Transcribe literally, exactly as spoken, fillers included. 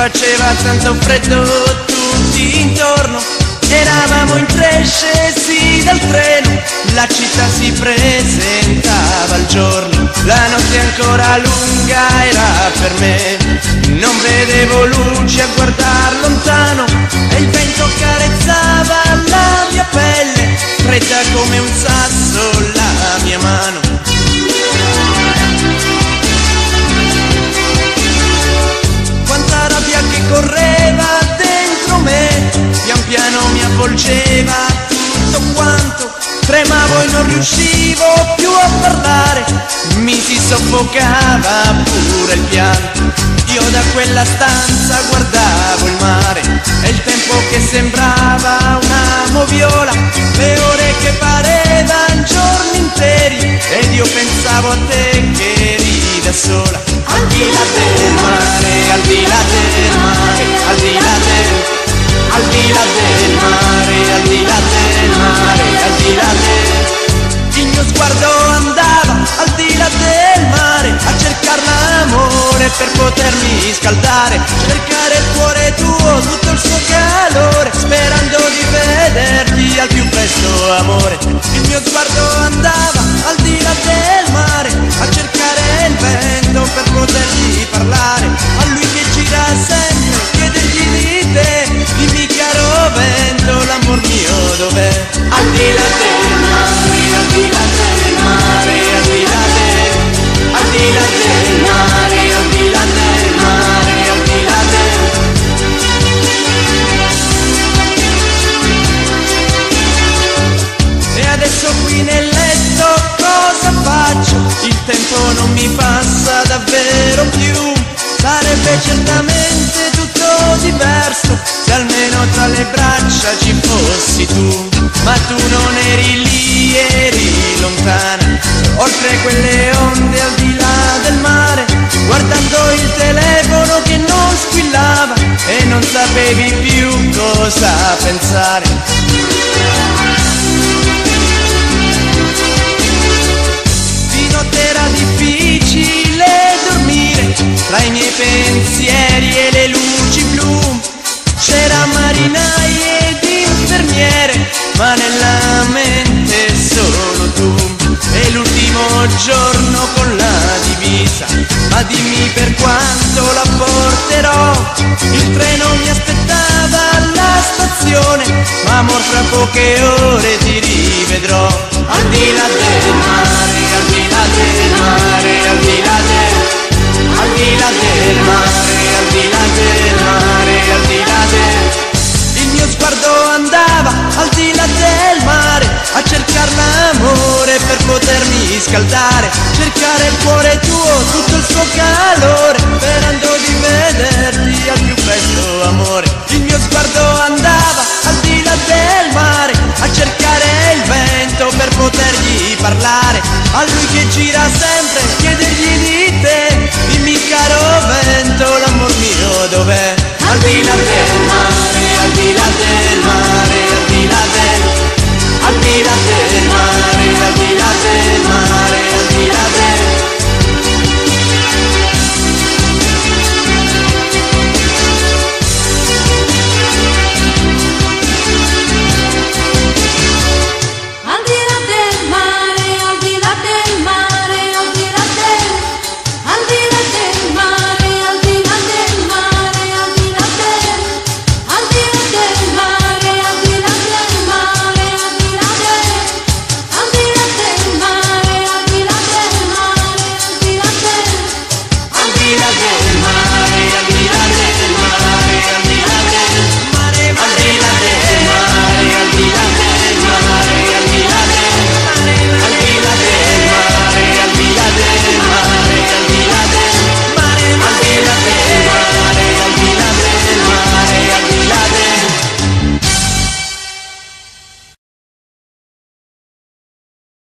faceva tanto freddo tutti intorno, eravamo in tre scesi dal treno, la città si presentava al giorno, la notte ancora lunga era per me, non vedevo luce a guardar lontano e il vento carezzava la mia pelle, fredda come un sasso la mia mano. Quanta rabbia che correva dentro me, pian piano mi avvolgeva tutto quanto, tremavo e non riuscivo più a parlare, mi si soffocava pure il pianto. Io da quella stanza guardavo il mare e il tempo che sembrava una moviola, le ore che parevan giorni interi ed io pensavo a te che eri da sola. Al di là del mare, al di là del mare, al di là del, al di là del mare, al di là del mare, al di là del, il mio sguardo andava al di là del mare a cercare l'amore per potermi scaldare, cercare il cuore tuo, tutto il suo calore, sperando di vederti al più presto, amore. Il mio sguardo andava al di là del mare a cercare il vento per potergli parlare, a lui che gira sempre, chiedergli di te, dimmi caro vento, l'amor mio dov'è? Al di là del mare, al di là del mare, al di là del, al di là del mare, al di là del mare, al di là del. E adesso qui nel letto cosa faccio? Il tempo non mi passa davvero più, sarebbe certamente tutto diverso se almeno tra le braccia ci fossi tu, ma tu non eri lì, eri lontana, oltre quelle onde al di là del mare, guardando il telefono che non squillava e non sapevi più cosa pensare. Di notte era difficile dormire, tra i miei pensieri e le luci blu, c'era marinai ed infermiere, ma nella mente solo tu. E l'ultimo giorno con la divisa, ma dimmi per quanto la porterò, il treno mi aspettava alla stazione, ma amor fra poche ore ti rivedrò. Al di là del mare, al di là del mare, al di là del, al di là del mare, al di là del mare, al di là del, il mio sguardo andava al di là del mare a cercare l'amore per potermi scaldare, cercare il cuore tuo, tutto il suo calore, sperando di vederti al più presto, amore. Il mio sguardo andava al di là del mare a cercare il vento per potergli parlare, a lui che gira sempre,